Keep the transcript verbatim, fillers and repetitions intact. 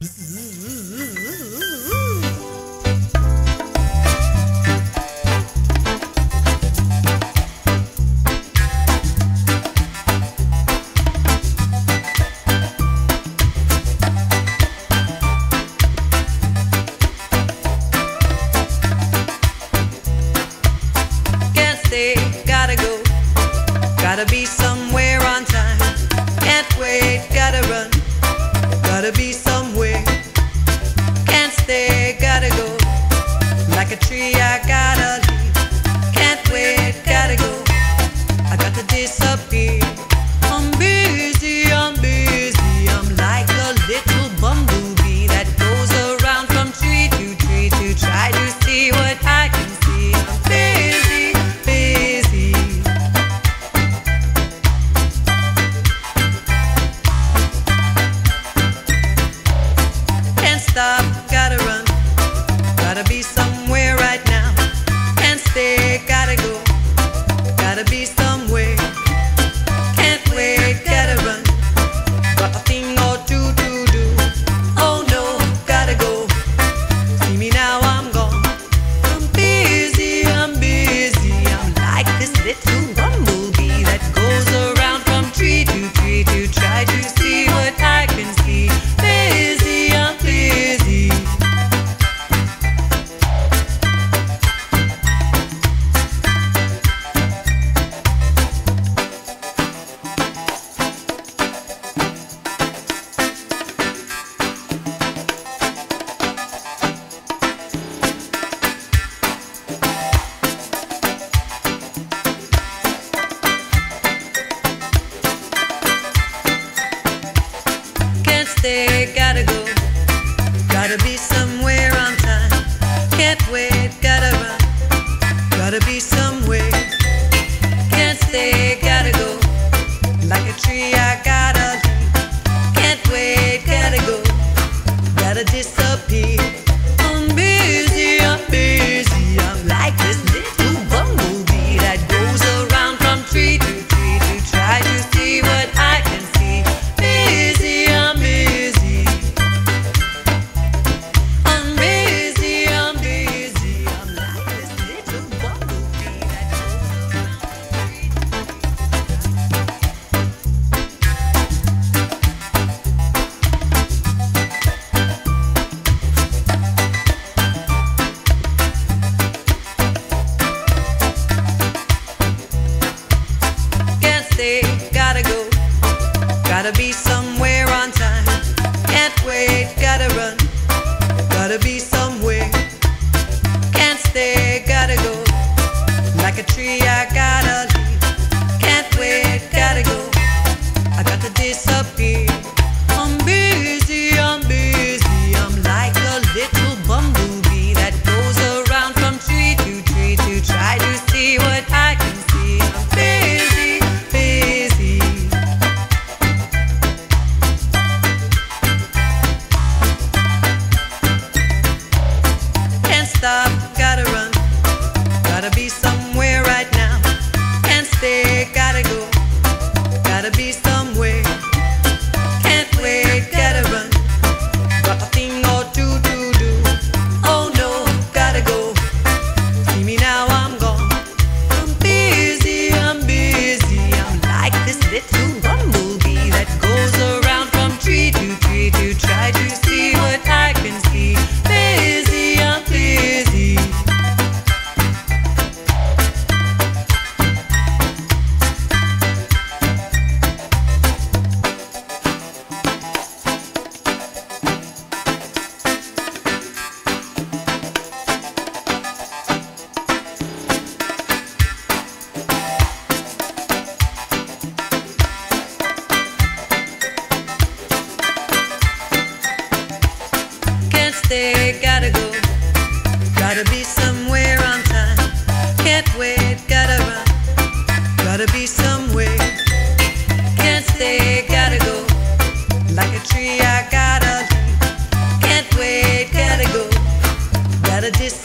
Gotta go, gotta be somewhere on time. Can't wait, gotta run, gotta be somewhere. Can't stay, gotta go, like a tree I gotta leave. Can't wait, gotta go, I got to disappear. I'm busy, I'm busy, I'm like a little bumblebee that goes around from tree to tree to try to see what I can see. I'm busy, busy. Can't stop, gotta run, gotta be somewhere right now. Can't stay, gotta go, gotta be somewhere. Can't wait, gotta run, got a thing or two to do. Oh no, gotta go, see me now, I'm gone. I'm busy, I'm busy, I'm like this little bumblebee that goes around from tree to tree to try to see what I can see. Busy, I'm busy. Can't stay, gotta go, gotta be somewhere on time. Can't wait, gotta run, gotta be somewhere. Can't stay, gotta go, like a tree I gotta leave. Can't wait, gotta go, gotta disappear. I'm busy, I'm busy, I'm like this little bumblebee that goes around from tree to tree to try to see what I can see. Busy, I'm busy. I'm busy, I'm busy, I'm like this little bumblebee that goes Can't stay, gotta go, gotta be somewhere on time. Can't wait, gotta run, gotta be somewhere. Can't stay, gotta go, like a tree I gotta leave. Can't wait, gotta go, I got to disappear. I'm busy, I'm busy, I'm like a little bumblebee that goes around from tree to tree to try to see what I can see. I'm busy, busy. Can't stop, gotta run, gotta be somewhere right now. Can't stay, gotta go, gotta be somewhere. Can't wait, gotta run, got a thing or two to do. Oh no, gotta go, see me now, I'm gone. I'm busy, I'm busy, I'm like this little bumblebee that goes around from tree to tree to try to see what I can see. Busy, I'm busy. Can't stay, gotta go, gotta be somewhere on time. Can't wait, gotta run, gotta be somewhere. Can't stay, gotta go, like a tree I gotta leave. Can't wait, gotta go, gotta disappear.